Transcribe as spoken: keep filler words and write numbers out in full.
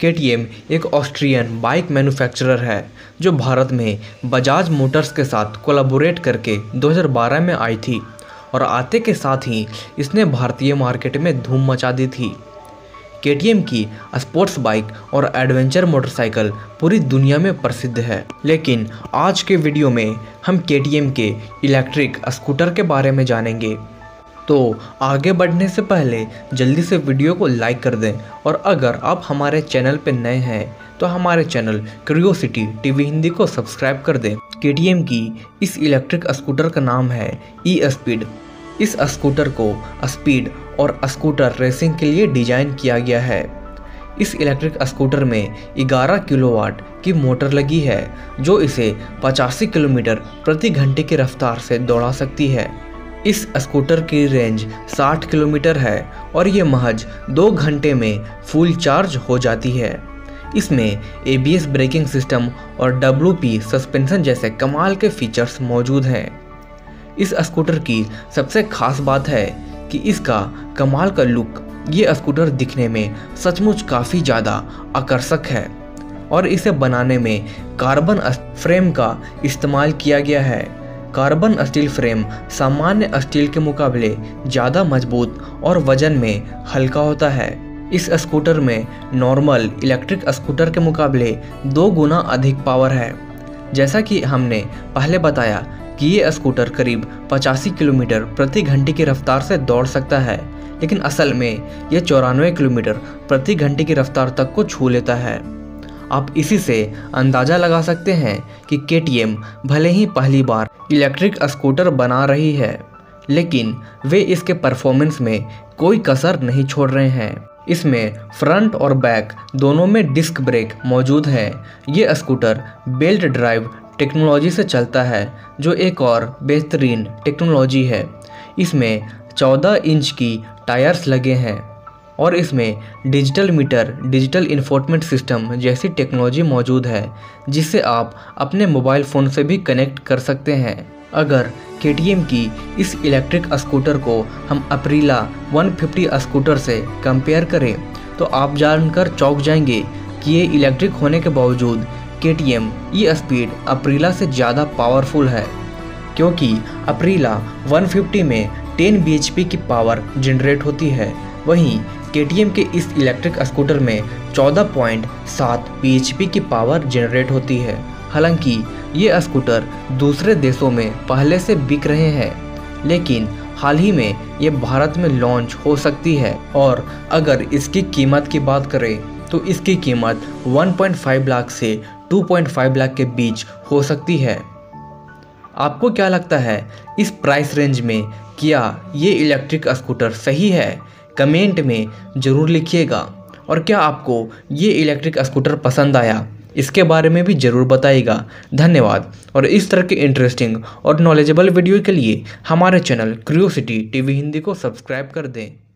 KTM एक Austrian bike manufacturer है जो भारत में बजाज मोटर्स के साथ कोलैबोरेट करके दो हज़ार बारह में आई थी और आते के साथ ही इसने भारतीय मार्केट में धूम मचा दी थी। केटीएम की स्पोर्ट्स बाइक और एडवेंचर मोटरसाइकिल पूरी दुनिया में प्रसिद्ध है, लेकिन आज के वीडियो में हम केटीएम के इलेक्ट्रिक स्कूटर के बारे में जानेंगे। तो आगे बढ़ने से पहले जल्दी से वीडियो को लाइक कर दें और अगर आप हमारे चैनल पर नए हैं तो हमारे चैनल क्यूरियोसिटी टीवी हिंदी को सब्सक्राइब कर दें। केटीएम की इस इलेक्ट्रिक स्कूटर का नाम है ई स्पीड। इस स्कूटर को स्पीड और स्कूटर रेसिंग के लिए डिजाइन किया गया है। इस इलेक्ट्रिक स्कूटर में ग्यारह किलोवाट की मोटर लगी है जो इसे पचासी किलोमीटर प्रति घंटे की रफ्तार से दौड़ा सकती है। इस स्कूटर की रेंज साठ किलोमीटर है और ये महज दो घंटे में फुल चार्ज हो जाती है। इसमें A B S braking system और डब्ल्यू पी सस्पेंशन जैसे कमाल के फीचर्स मौजूद हैं। इस स्कूटर की सबसे खास बात है कि इसका कमाल का लुक। ये स्कूटर दिखने में सचमुच काफ़ी ज़्यादा आकर्षक है और इसे बनाने में कार्बन फ्रेम का इस्तेमाल किया गया है। कार्बन स्टील फ्रेम सामान्य स्टील के मुकाबले ज़्यादा मजबूत और वजन में हल्का होता है। इस स्कूटर में नॉर्मल इलेक्ट्रिक स्कूटर के मुकाबले दो गुना अधिक पावर है। जैसा कि हमने पहले बताया कि ये स्कूटर करीब पचासी किलोमीटर प्रति घंटे की रफ्तार से दौड़ सकता है, लेकिन असल में यह चौरानवे किलोमीटर प्रति घंटे की रफ्तार तक को छू लेता है। आप इसी से अंदाज़ा लगा सकते हैं कि केटीएम भले ही पहली बार इलेक्ट्रिक स्कूटर बना रही है, लेकिन वे इसके परफॉर्मेंस में कोई कसर नहीं छोड़ रहे हैं। इसमें फ्रंट और बैक दोनों में डिस्क ब्रेक मौजूद है। ये स्कूटर बेल्ट ड्राइव टेक्नोलॉजी से चलता है जो एक और बेहतरीन टेक्नोलॉजी है। इसमें चौदह इंच की टायर्स लगे हैं और इसमें digital meter, digital infotainment system जैसी टेक्नोलॉजी मौजूद है जिससे आप अपने मोबाइल फ़ोन से भी कनेक्ट कर सकते हैं। अगर केटीएम की इस इलेक्ट्रिक स्कूटर को हम अप्रीला एक सौ पचास स्कूटर से कंपेयर करें तो आप जानकर चौंक जाएंगे कि ये इलेक्ट्रिक होने के बावजूद केटीएम ई स्पीड अप्रीला से ज़्यादा पावरफुल है, क्योंकि अप्रीला एक सौ पचास में दस बी एच पी की पावर जनरेट होती है, वहीं केटीएम के इस इलेक्ट्रिक स्कूटर में चौदह पॉइंट सात बी एच पी की पावर जनरेट होती है। हालांकि ये स्कूटर दूसरे देशों में पहले से बिक रहे हैं, लेकिन हाल ही में ये भारत में लॉन्च हो सकती है और अगर इसकी कीमत की बात करें तो इसकी कीमत एक पॉइंट पाँच लाख से दो पॉइंट पाँच लाख के बीच हो सकती है। आपको क्या लगता है इस प्राइस रेंज में क्या ये इलेक्ट्रिक स्कूटर सही है? कमेंट में ज़रूर लिखिएगा। और क्या आपको ये इलेक्ट्रिक स्कूटर पसंद आया, इसके बारे में भी ज़रूर बताइएगा। धन्यवाद। और इस तरह के इंटरेस्टिंग और नॉलेजेबल वीडियो के लिए हमारे चैनल क्यूरियोसिटी टीवी हिंदी को सब्सक्राइब कर दें।